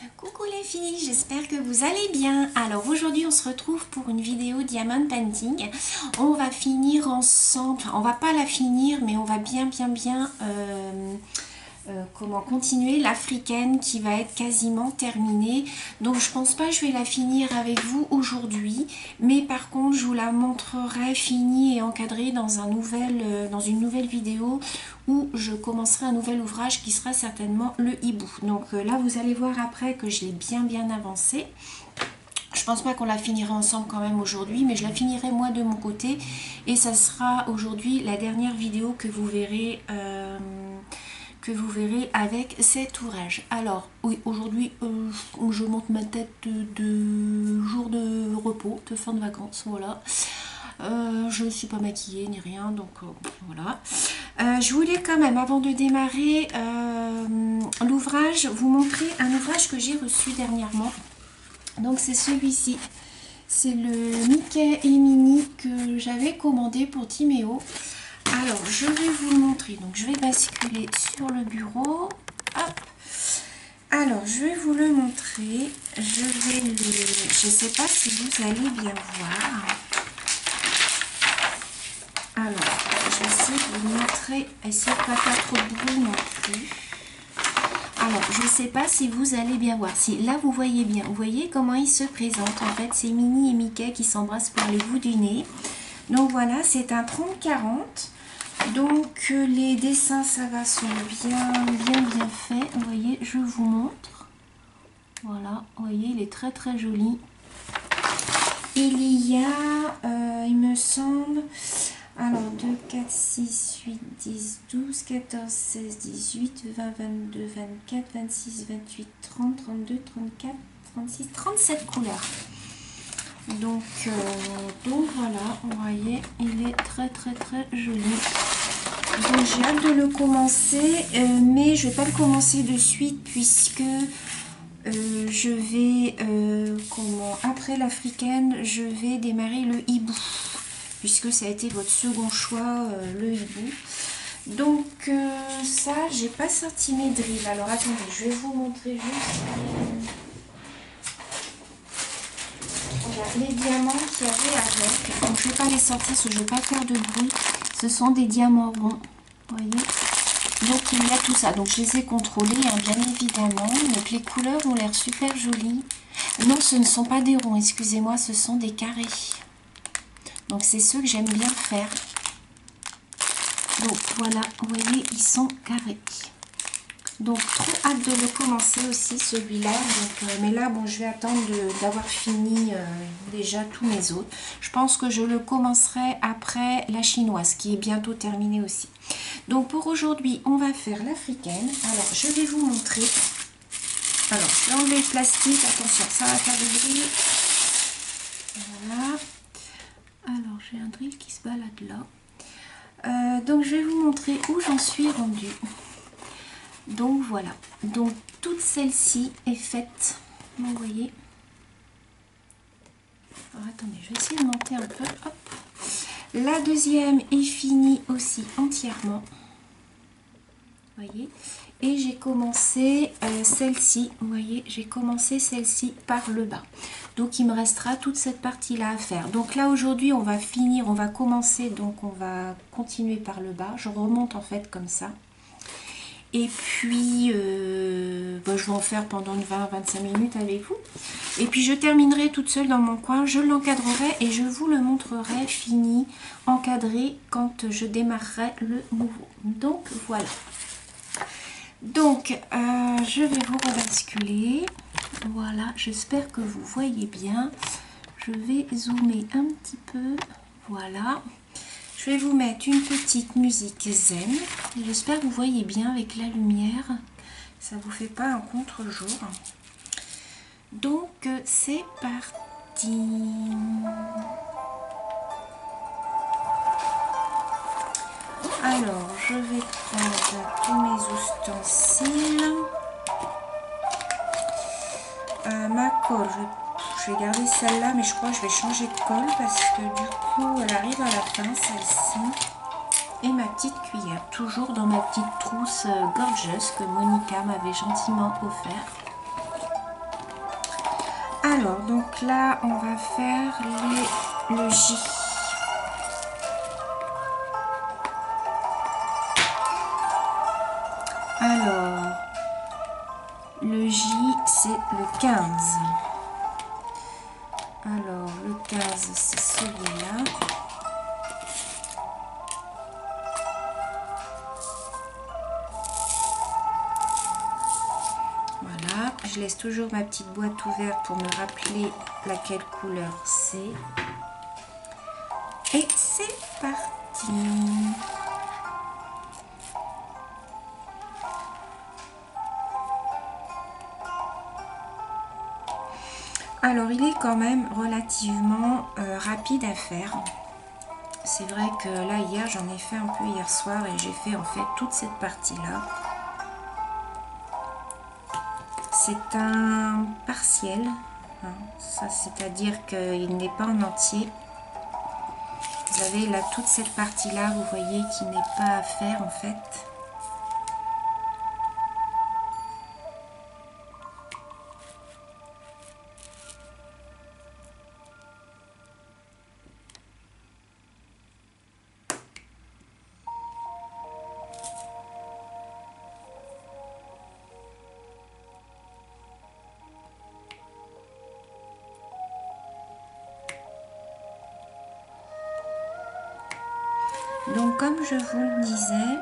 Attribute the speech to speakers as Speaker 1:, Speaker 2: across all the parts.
Speaker 1: Coucou les filles, j'espère que vous allez bien. Alors aujourd'hui on se retrouve pour une vidéo diamond painting. On va finir ensemble, enfin, on va pas la finir mais on va bien continuer l'africaine qui va être quasiment terminée. Donc je pense pas que je vais la finir avec vous aujourd'hui, mais par contre je vous la montrerai finie et encadrée dans une nouvelle vidéo où je commencerai un nouvel ouvrage qui sera certainement le hibou. Donc là vous allez voir après que je l'ai bien avancé. Je pense pas qu'on la finira ensemble quand même aujourd'hui, mais je la finirai moi de mon côté et ça sera aujourd'hui la dernière vidéo que vous verrez avec cet ouvrage. Alors oui, aujourd'hui je monte ma tête de jour de repos, de fin de vacances, voilà. Je ne suis pas maquillée ni rien, donc voilà. Je voulais quand même, avant de démarrer l'ouvrage, vous montrer un ouvrage que j'ai reçu dernièrement. Donc c'est celui-ci. C'est le Mickey et Minnie que j'avais commandé pour Timéo. Alors, je vais vous le montrer. Donc, je vais basculer sur le bureau. Hop. Alors, je vais vous le montrer. Je ne sais pas si vous allez bien voir. Alors, je vais essayer de vous montrer. Essayez de ne pas faire trop de bruit non plus. Alors, je ne sais pas si vous allez bien voir. Si là, vous voyez bien. Vous voyez comment ils se présentent. En fait, c'est Minnie et Mickey qui s'embrassent par les bouts du nez. Donc, voilà, c'est un 30-40. Donc les dessins, ça va, sont bien faits. Vous voyez, je vous montre. Voilà, vous voyez, il est très joli. Il y a, il me semble, alors 2, 4, 6, 8, 10, 12, 14, 16, 18, 20, 22, 24, 26, 28, 30, 32, 34, 36, 37 couleurs. Donc voilà, vous voyez, il est très joli. Donc j'ai hâte de le commencer, mais je ne vais pas le commencer de suite puisque je vais, après l'africaine, je vais démarrer le hibou, puisque ça a été votre second choix, le hibou. Donc ça, j'ai pas sorti mes drills. Alors attendez, je vais vous montrer juste les diamants qu'il y avait avec. Donc je vais pas les sortir parce que je vais pas faire de bruit. Ce sont des diamants ronds, vous voyez. Donc il y a tout ça. Donc je les ai contrôlés, hein, bien évidemment. Donc les couleurs ont l'air super jolies. Non, ce ne sont pas des ronds, excusez-moi, ce sont des carrés. Donc c'est ceux que j'aime bien faire. Donc voilà, vous voyez, ils sont carrés. Donc trop hâte de le commencer aussi celui-là. Mais là bon, je vais attendre d'avoir fini déjà tous mes autres. Je pense que je le commencerai après la chinoise qui est bientôt terminée aussi. Donc pour aujourd'hui on va faire l'africaine. Alors je vais vous montrer. Alors je vais enlever le plastique, attention ça va faire du bruit. Voilà. Alors j'ai un drill qui se balade là. Donc je vais vous montrer où j'en suis rendue. Donc voilà, donc toute celle-ci est faite, vous voyez. Alors attendez, je vais essayer de monter un peu. Hop. La deuxième est finie aussi entièrement, vous voyez. Et j'ai commencé celle-ci, vous voyez, j'ai commencé celle-ci par le bas. Donc il me restera toute cette partie-là à faire. Donc là aujourd'hui on va finir, on va commencer, donc on va continuer par le bas. Je remonte en fait comme ça. Et puis, je vais en faire pendant 20-25 minutes avec vous. Et puis, je terminerai toute seule dans mon coin. Je l'encadrerai et je vous le montrerai fini, encadré, quand je démarrerai le nouveau. Donc, voilà. Donc, je vais vous rebasculer. Voilà, j'espère que vous voyez bien. Je vais zoomer un petit peu. Voilà. Je vais vous mettre une petite musique zen. J'espère que vous voyez bien avec la lumière. Ça ne vous fait pas un contre-jour. Donc, c'est parti. Alors, je vais prendre tous mes ustensiles. Ma colle, je vais garder celle-là, mais je crois que je vais changer de colle parce que du coup, elle arrive à la fin, celle-ci. Et ma petite cuillère, toujours dans ma petite trousse Gorgeous que Monica m'avait gentiment offert. Alors, donc là, on va faire le J. Alors, le J, c'est le 15. Alors, le 15, c'est celui-là. Voilà, je laisse toujours ma petite boîte ouverte pour me rappeler laquelle couleur c'est. Et c'est parti. Alors, il est quand même relativement rapide à faire. C'est vrai que là, hier, j'en ai fait un peu hier soir et j'ai fait en fait toute cette partie-là. C'est un partiel, hein, ça c'est-à-dire qu'il n'est pas en entier. Vous avez là toute cette partie-là, vous voyez, qui n'est pas à faire en fait. Donc comme je vous le disais,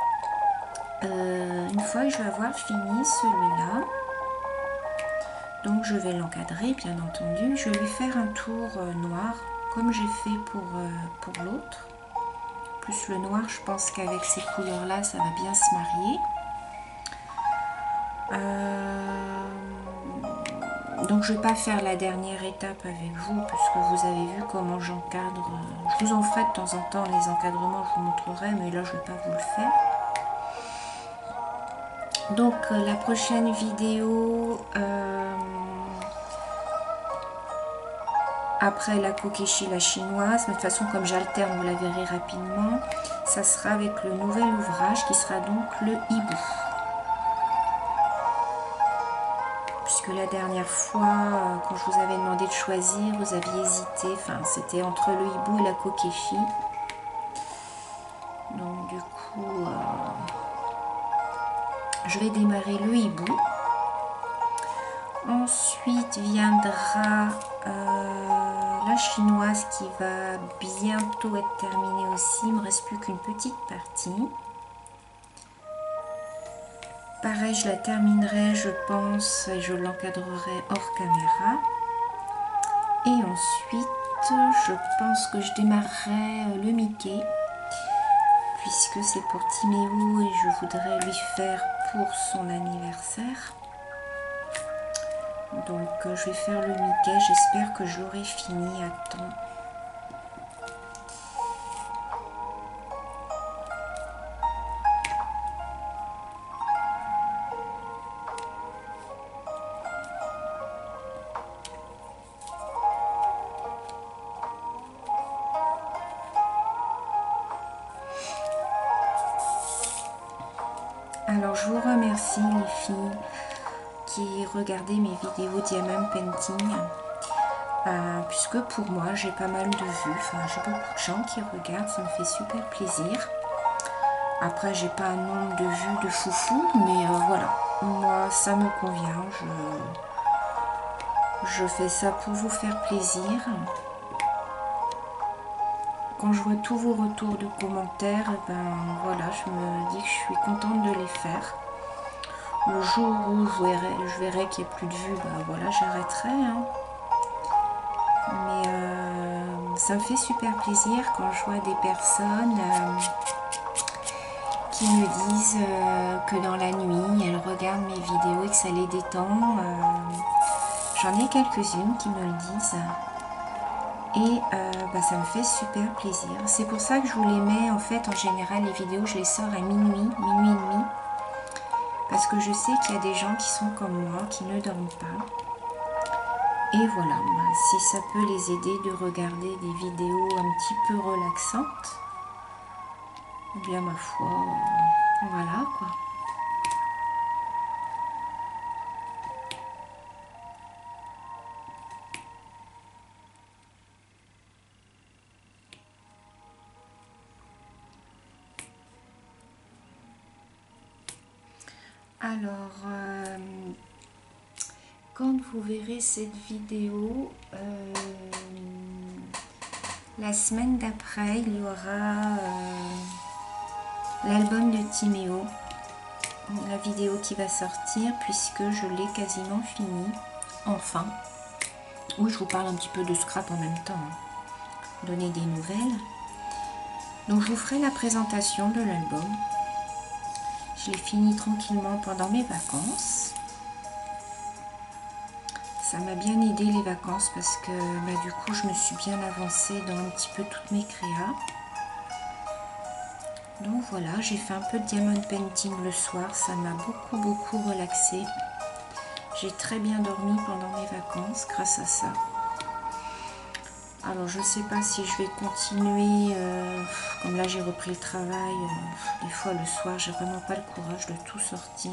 Speaker 1: une fois que je vais avoir fini celui-là, donc je vais l'encadrer bien entendu, je vais lui faire un tour noir comme j'ai fait pour l'autre. Plus le noir, je pense qu'avec ces couleurs là ça va bien se marier. Donc je ne vais pas faire la dernière étape avec vous puisque vous avez vu comment j'encadre. Je vous en ferai de temps en temps les encadrements, je vous montrerai, mais là je ne vais pas vous le faire. Donc la prochaine vidéo, après la Kokeshi, la chinoise, mais de toute façon comme j'alterne, vous la verrez rapidement, ça sera avec le nouvel ouvrage qui sera donc le hibou. Puisque la dernière fois, quand je vous avais demandé de choisir, vous aviez hésité, enfin c'était entre le hibou et la Kokeshi. Donc du coup, je vais démarrer le hibou. Ensuite viendra la chinoise qui va bientôt être terminée aussi. Il ne me reste plus qu'une petite partie. Pareil, je la terminerai, je pense, et je l'encadrerai hors caméra. Et ensuite, je pense que je démarrerai le Mickey, puisque c'est pour Timéo et je voudrais lui faire pour son anniversaire. Donc je vais faire le Mickey, j'espère que je l'aurai fini à temps. Alors je vous remercie les filles qui regardaient mes vidéos Diamond Painting, puisque pour moi j'ai pas mal de vues, enfin j'ai beaucoup de gens qui regardent, ça me fait super plaisir. Après j'ai pas un nombre de vues de foufou, mais voilà, moi ça me convient, je fais ça pour vous faire plaisir. Quand je vois tous vos retours de commentaires, ben voilà, je me dis que je suis contente de les faire. Le jour où je verrai qu'il n'y a plus de vues, ben voilà, j'arrêterai. Hein. Mais ça me fait super plaisir quand je vois des personnes qui me disent que dans la nuit, elles regardent mes vidéos et que ça les détend. J'en ai quelques-unes qui me le disent. Et bah, ça me fait super plaisir. C'est pour ça que je vous les mets, en fait, en général, les vidéos, je les sors à minuit, minuit et demi. Parce que je sais qu'il y a des gens qui sont comme moi, qui ne dorment pas. Et voilà, bah, si ça peut les aider de regarder des vidéos un petit peu relaxantes, eh bien ma foi, voilà quoi. Alors, quand vous verrez cette vidéo, la semaine d'après, il y aura l'album de Timéo, la vidéo qui va sortir, puisque je l'ai quasiment fini, enfin. Oui, je vous parle un petit peu de scrap en même temps, hein. Donner des nouvelles. Donc je vous ferai la présentation de l'album. Je l'ai fini tranquillement pendant mes vacances. Ça m'a bien aidé les vacances parce que du coup je me suis bien avancée dans un petit peu toutes mes créas. Donc voilà, j'ai fait un peu de diamond painting le soir, ça m'a beaucoup relaxé. J'ai très bien dormi pendant mes vacances grâce à ça. Alors je ne sais pas si je vais continuer, comme là j'ai repris le travail, des fois le soir j'ai vraiment pas le courage de tout sortir.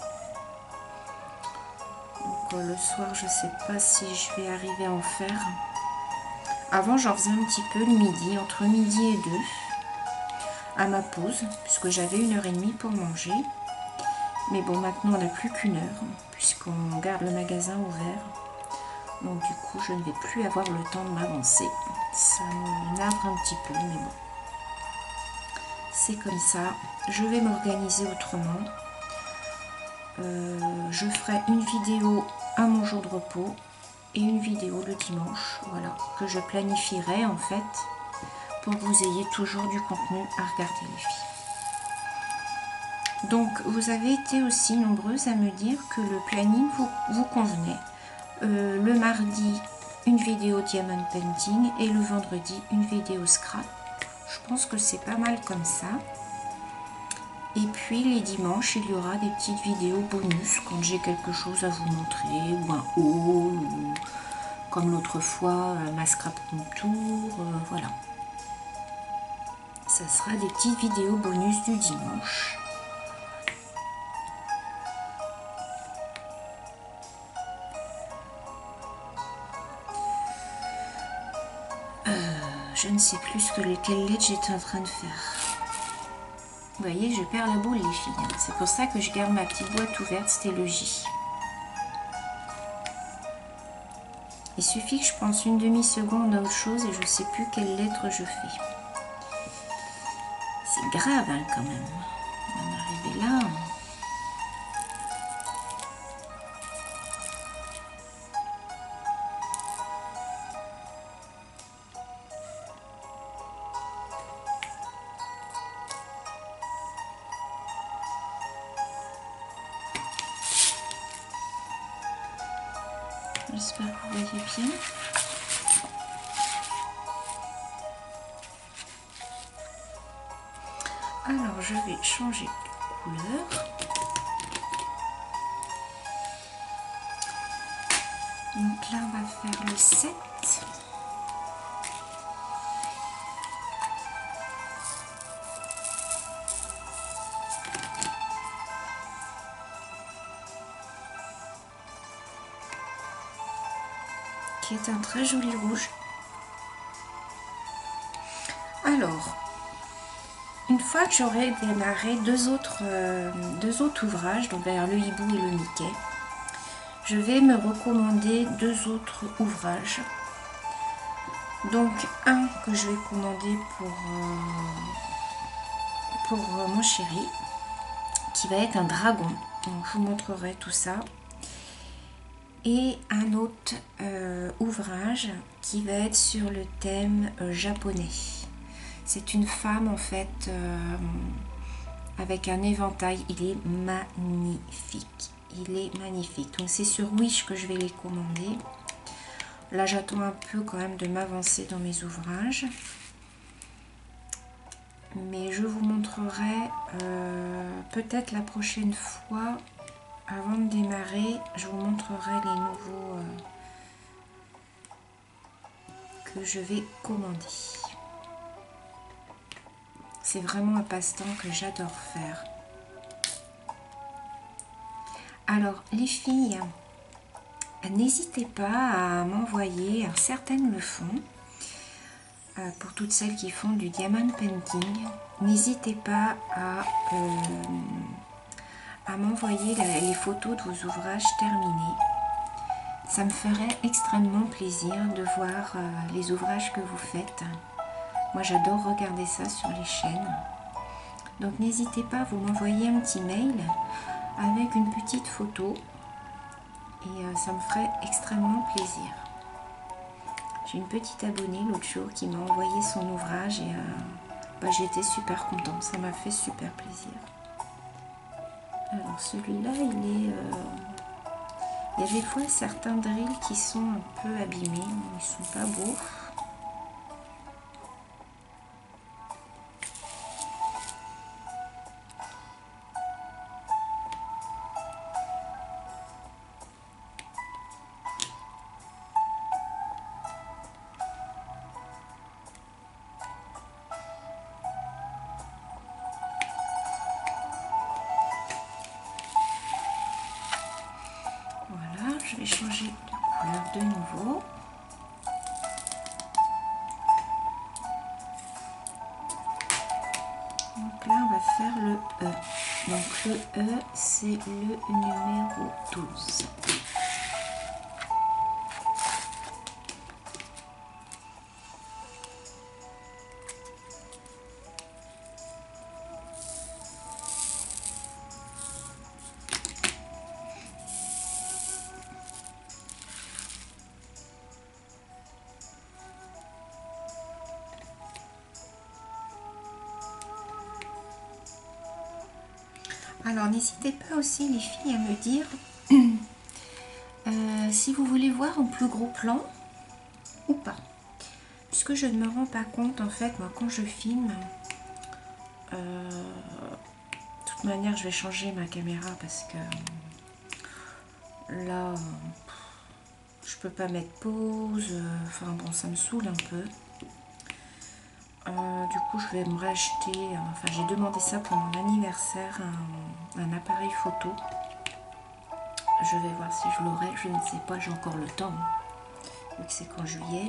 Speaker 1: Donc le soir je ne sais pas si je vais arriver à en faire. Avant j'en faisais un petit peu le midi, entre midi et 2, à ma pause, puisque j'avais 1h30 pour manger. Mais bon, maintenant on n'a plus qu'1 heure, puisqu'on garde le magasin ouvert. Donc du coup je ne vais plus avoir le temps de m'avancer. Ça me navre un petit peu, mais bon. C'est comme ça. Je vais m'organiser autrement. Je ferai une vidéo à mon jour de repos et une vidéo le dimanche, voilà, que je planifierai en fait pour que vous ayez toujours du contenu à regarder les filles. Donc vous avez été aussi nombreuses à me dire que le planning vous convenait. Le mardi, une vidéo diamond painting et le vendredi, une vidéo scrap. Je pense que c'est pas mal comme ça. Et puis les dimanches, il y aura des petites vidéos bonus quand j'ai quelque chose à vous montrer, ou un haul, ou comme l'autre fois, ma scrap contour, voilà. Ça sera des petites vidéos bonus du dimanche. Je ne sais plus quelle lettre j'étais en train de faire. Vous voyez, je perds la boule les filles. C'est pour ça que je garde ma petite boîte ouverte, c'était le J. Il suffit que je pense une demi-seconde à autre chose et je ne sais plus quelle lettre je fais. C'est grave hein, quand même. On en est arrivé là. J'espère que vous voyez bien. Alors je vais changer de couleur. Donc là on va faire le 7. Qui est un très joli rouge. Alors, une fois que j'aurai démarré deux autres ouvrages, donc derrière le hibou et le Mickey, je vais me recommander deux autres ouvrages. Donc un que je vais commander pour mon chéri, qui va être un dragon. Donc je vous montrerai tout ça. Et un autre ouvrage qui va être sur le thème japonais. C'est une femme en fait avec un éventail. Il est magnifique. Il est magnifique. Donc c'est sur Wish que je vais les commander. Là j'attends un peu quand même de m'avancer dans mes ouvrages. Mais je vous montrerai peut-être la prochaine fois. Avant de démarrer, je vous montrerai les nouveaux que je vais commander. C'est vraiment un passe-temps que j'adore faire. Alors les filles, n'hésitez pas à m'envoyer, certaines le font, pour toutes celles qui font du diamond painting, n'hésitez pas à m'envoyer les photos de vos ouvrages terminés. Ça me ferait extrêmement plaisir de voir les ouvrages que vous faites. Moi, j'adore regarder ça sur les chaînes. Donc, n'hésitez pas à vous m'envoyer un petit mail avec une petite photo et ça me ferait extrêmement plaisir. J'ai une petite abonnée l'autre jour qui m'a envoyé son ouvrage et j'étais super contente, ça m'a fait super plaisir. Alors celui-là, il y a des fois certains drills qui sont un peu abîmés, ils sont pas beaux. Voilà, je vais changer de couleur de nouveau. Donc là, on va faire le E. Donc le E, c'est le numéro 12. Alors n'hésitez pas aussi les filles à me dire si vous voulez voir en plus gros plan ou pas. Puisque je ne me rends pas compte en fait, moi quand je filme, de toute manière je vais changer ma caméra parce que là je peux pas mettre pause, enfin bon ça me saoule un peu. Du coup je vais me racheter, enfin j'ai demandé ça pour mon anniversaire, un appareil photo. Je vais voir si je l'aurai, je ne sais pas, j'ai encore le temps, vu que c'est qu'en juillet.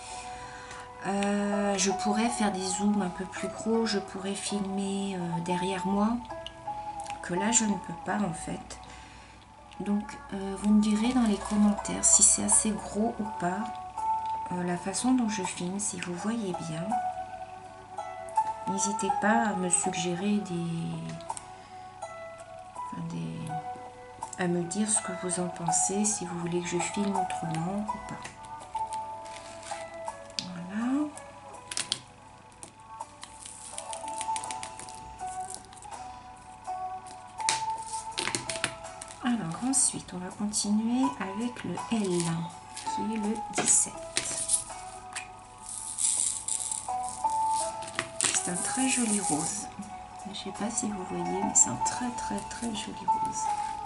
Speaker 1: Je pourrais faire des zooms un peu plus gros, je pourrais filmer derrière moi, que là je ne peux pas en fait. Donc vous me direz dans les commentaires si c'est assez gros ou pas, la façon dont je filme, si vous voyez bien. N'hésitez pas à me suggérer à me dire ce que vous en pensez, si vous voulez que je filme autrement ou pas. Voilà. Alors ensuite, on va continuer avec le L, qui est le 17. C'est un très joli rose. Je ne sais pas si vous voyez, mais c'est un très très très joli rose.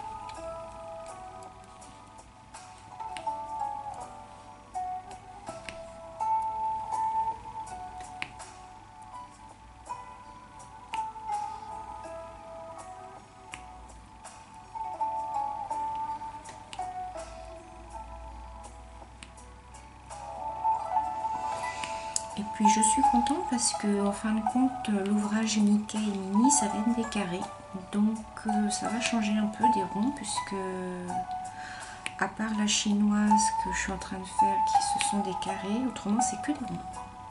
Speaker 1: Et puis je suis contente parce que en fin de compte l'ouvrage Mickey et Minnie ça va être des carrés. Donc ça va changer un peu des ronds puisque à part la chinoise que je suis en train de faire qui ce sont des carrés, autrement c'est que des ronds.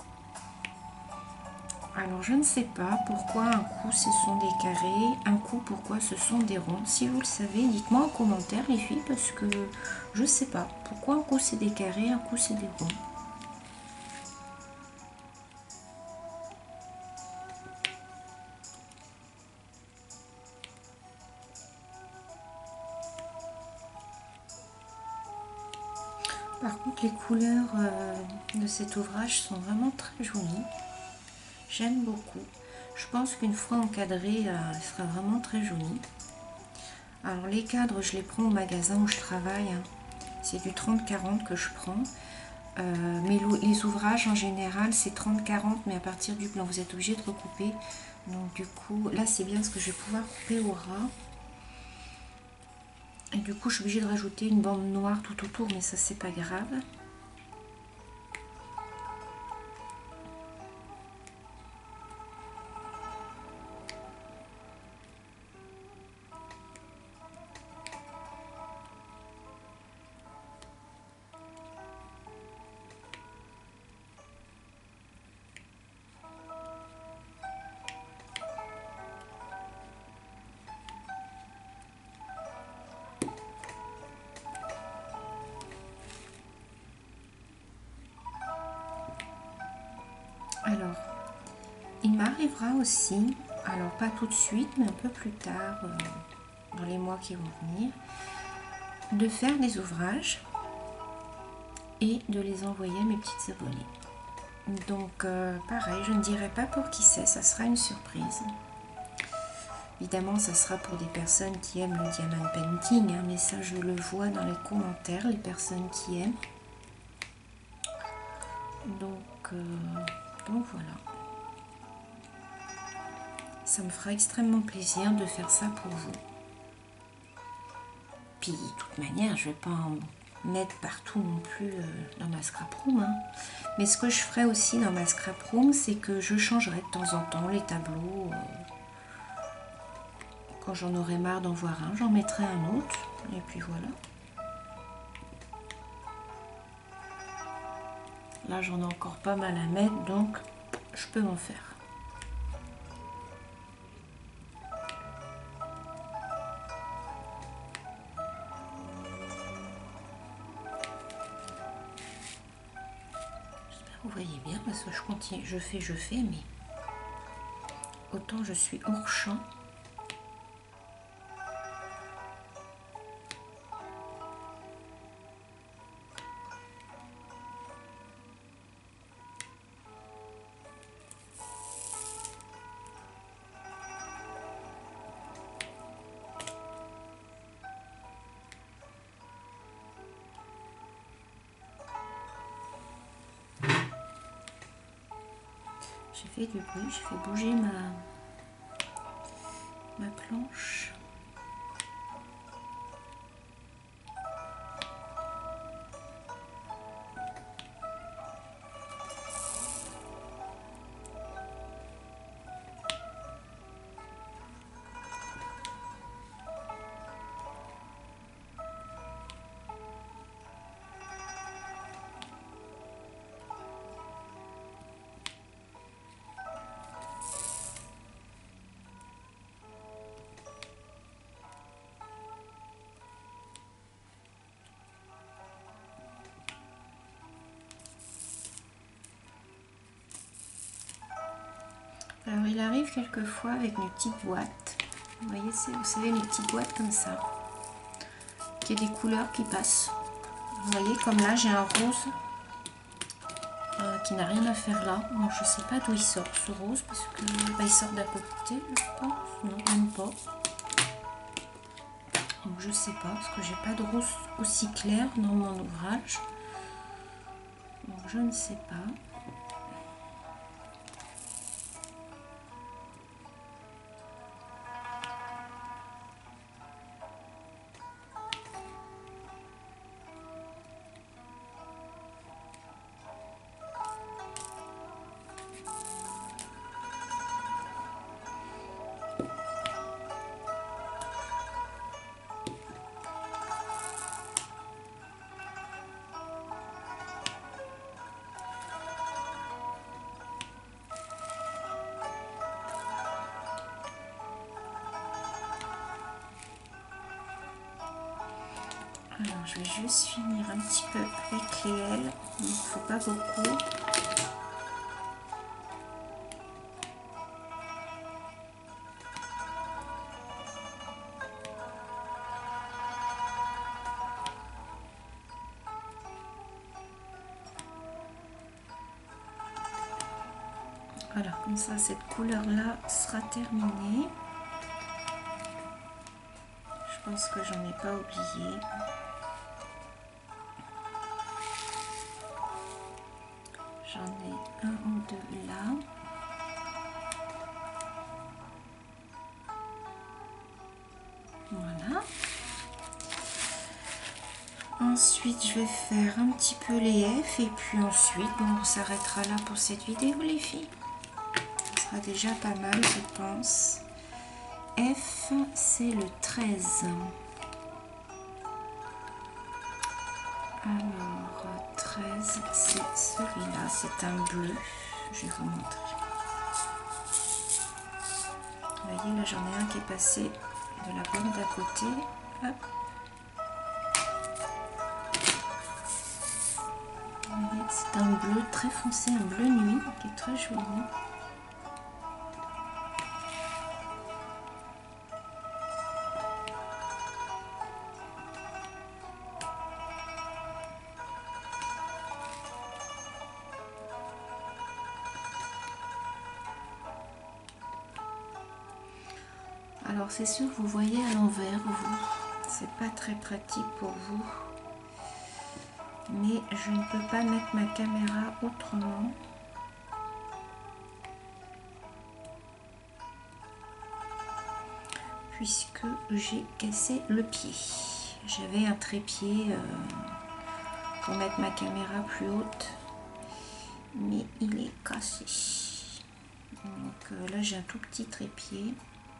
Speaker 1: Alors je ne sais pas pourquoi un coup ce sont des carrés, un coup pourquoi ce sont des ronds. Si vous le savez, dites-moi en commentaire les filles parce que je ne sais pas pourquoi un coup c'est des carrés, un coup c'est des ronds. Par contre, les couleurs de cet ouvrage sont vraiment très jolies. J'aime beaucoup. Je pense qu'une fois encadré, elle sera vraiment très jolie. Alors les cadres, je les prends au magasin où je travaille. C'est du 30-40 que je prends. Mais les ouvrages en général, c'est 30-40, mais à partir du blanc, vous êtes obligé de recouper. Donc du coup, là c'est bien parce que je vais pouvoir couper au ras. Et du coup, je suis obligée de rajouter une bande noire tout autour, mais ça c'est pas grave. m'arrivera aussi, alors pas tout de suite, mais un peu plus tard, dans les mois qui vont venir, de faire des ouvrages et de les envoyer à mes petites abonnées. Donc pareil, je ne dirai pas pour qui c'est, ça sera une surprise. Évidemment, ça sera pour des personnes qui aiment le diamond painting, hein, mais ça je le vois dans les commentaires, les personnes qui aiment. Donc voilà. Ça me fera extrêmement plaisir de faire ça pour vous. Puis de toute manière, je ne vais pas en mettre partout non plus dans ma scrap room. Hein. Mais ce que je ferai aussi dans ma scrap room, c'est que je changerai de temps en temps les tableaux. Quand j'en aurai marre d'en voir un, j'en mettrai un autre. Et puis voilà. Là, j'en ai encore pas mal à mettre, donc je peux m'en faire. Vous voyez bien parce que je continue, je fais, mais autant je suis hors champ. J'ai fait du bruit, j'ai fait bouger ma planche. Alors il arrive quelquefois avec mes petites boîtes, vous voyez, vous savez les petites boîtes comme ça, qu'il y a des couleurs qui passent. Vous voyez comme là j'ai un rose qui n'a rien à faire là. Bon, je ne sais pas d'où il sort ce rose parce que il sort d'à côté, je pense, non même pas. Donc je sais pas parce que j'ai pas de rose aussi clair dans mon ouvrage. Donc je ne sais pas. Alors je vais juste finir un petit peu avec les ailes, il ne faut pas beaucoup. Voilà, comme ça cette couleur là sera terminée. Je pense que j'en ai pas oublié. J'en ai un ou deux là. Voilà. Ensuite, je vais faire un petit peu les F et puis ensuite, on s'arrêtera là pour cette vidéo les filles. Ce sera déjà pas mal, je pense. F, c'est le 13. Alors, 13, c'est celui-là, c'est un bleu. Je vais vous montrer. Vous voyez, là j'en ai un qui est passé de la bande d'à côté. Hop. C'est un bleu très foncé, un bleu nuit qui est très joli. Alors c'est sûr, vous voyez à l'envers, vous. C'est pas très pratique pour vous. Mais je ne peux pas mettre ma caméra autrement. Puisque j'ai cassé le pied. J'avais un trépied pour mettre ma caméra plus haute. Mais il est cassé. Donc là j'ai un tout petit trépied.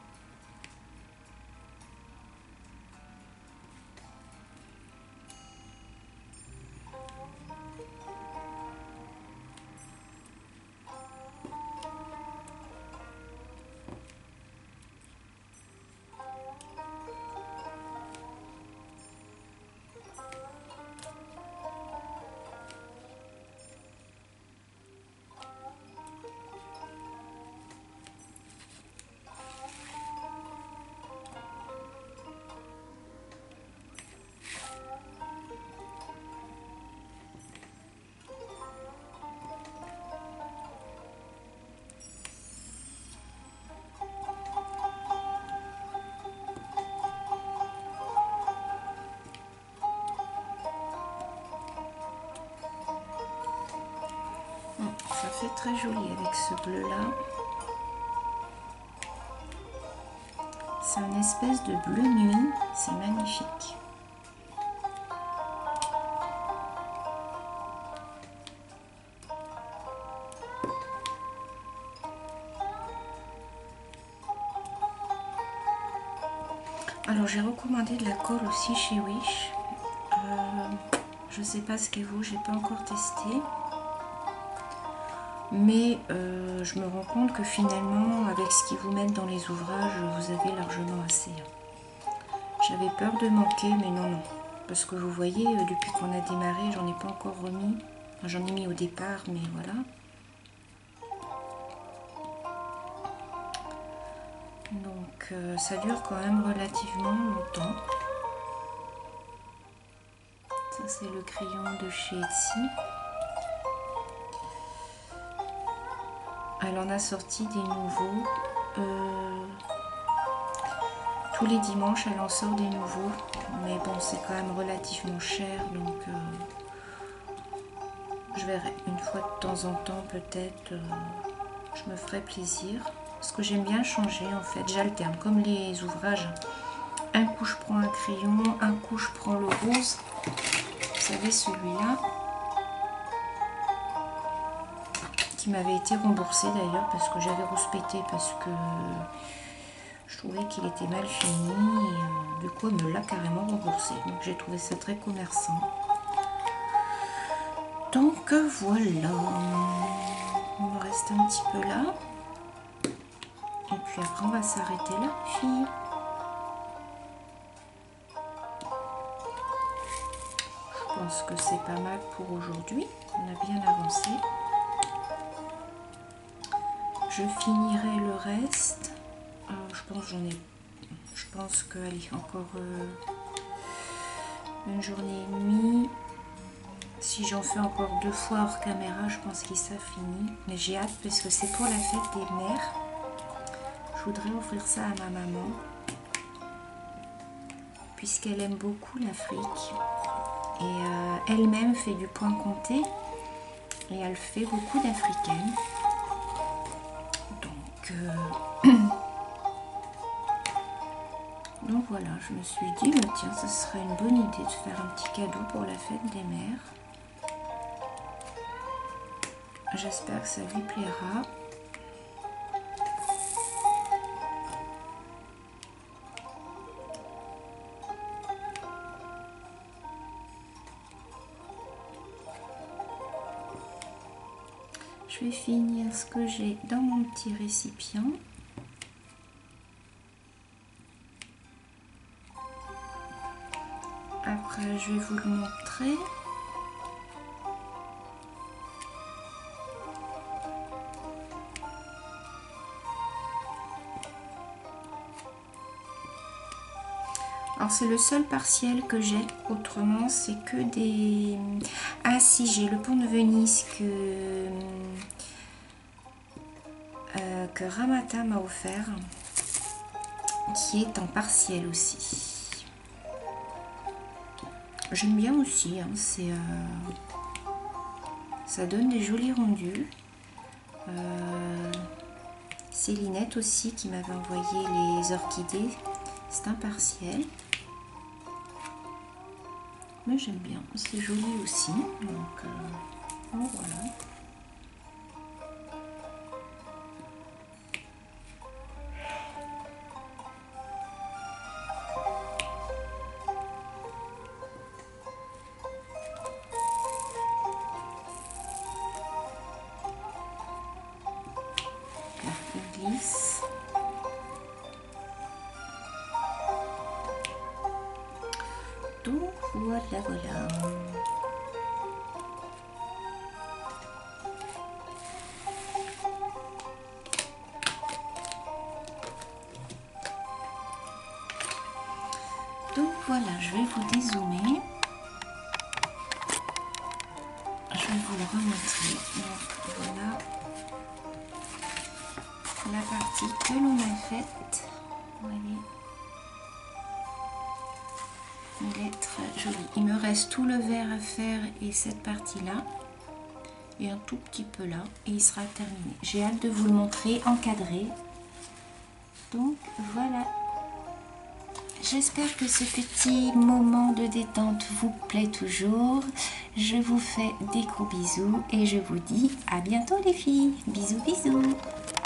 Speaker 1: Ça fait très joli avec ce bleu là. C'est un espèce de bleu nuit, c'est magnifique. Alors j'ai recommandé de la colle aussi chez Wish. Je sais pas ce qu'elle vaut, j'ai pas encore testé. Mais je me rends compte que finalement, avec ce qu'ils vous mettent dans les ouvrages, vous avez largement assez. J'avais peur de manquer, mais non, non. Parce que vous voyez, depuis qu'on a démarré, j'en ai pas encore remis. Enfin, j'en ai mis au départ, mais voilà. Donc ça dure quand même relativement longtemps. Ça c'est le crayon de chez Etsy. Elle en a sorti des nouveaux. Tous les dimanches, elle en sort des nouveaux. Mais bon, c'est quand même relativement cher. Donc, je verrai une fois de temps en temps, peut-être. Je me ferai plaisir. Parce que j'aime bien changer, en fait. J'alterne, comme les ouvrages. Un coup, je prends un crayon. Un coup, je prends le rose. Vous savez, celui-là. Qui m'avait été remboursé d'ailleurs parce que j'avais rouspété parce que je trouvais qu'il était mal fini et du coup elle me l'a carrément remboursé, donc j'ai trouvé ça très commerçant. Donc voilà, il me reste un petit peu là et puis après on va s'arrêter là, filles. Je pense que c'est pas mal pour aujourd'hui, on a bien avancé. Je finirai le reste. Je pense que allez, encore une journée et demie. Si j'en fais encore 2 fois hors caméra, je pense qu'il sera fini. Mais j'ai hâte parce que c'est pour la fête des mères. Je voudrais offrir ça à ma maman. Puisqu'elle aime beaucoup l'Afrique. Et elle-même fait du point compté. Et elle fait beaucoup d'africaines. Donc voilà, je me suis dit, mais tiens, ce serait une bonne idée de faire un petit cadeau pour la fête des mères. J'espère que ça lui plaira. Je vais finir ce que j'ai dans mon petit récipient. Après, je vais vous le montrer. Alors, c'est le seul partiel que j'ai. Autrement, c'est que des... Ah si, j'ai le pont de Venise que Ramata m'a offert. qui est en partiel aussi. J'aime bien aussi, hein, ça donne des jolis rendus. C'est Linette aussi qui m'avait envoyé les orchidées. C'est un partiel. Mais j'aime bien, c'est joli aussi. Donc voilà. Glisse. Donc voilà. Donc voilà, je vais vous dézoomer. Je vais vous le remontrer. Donc voilà la partie que l'on a faite. Vous voyez, il est très joli. Il me reste tout le vert à faire et cette partie là et un tout petit peu là et il sera terminé. J'ai hâte de vous le montrer encadré. Donc voilà, j'espère que ce petit moment de détente vous plaît toujours. Je vous fais des gros bisous et je vous dis à bientôt les filles. Bisous bisous.